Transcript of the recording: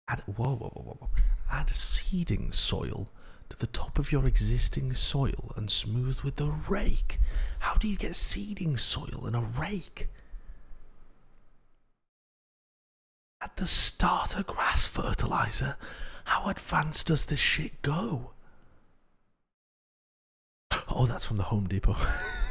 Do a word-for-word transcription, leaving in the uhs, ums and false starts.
Add, whoa, whoa, whoa, whoa. Add seeding soil to the top of your existing soil and smooth with the rake. How do you get seeding soil in a rake? Add the starter grass fertilizer. How advanced does this shit go? Oh, that's from the Home Depot.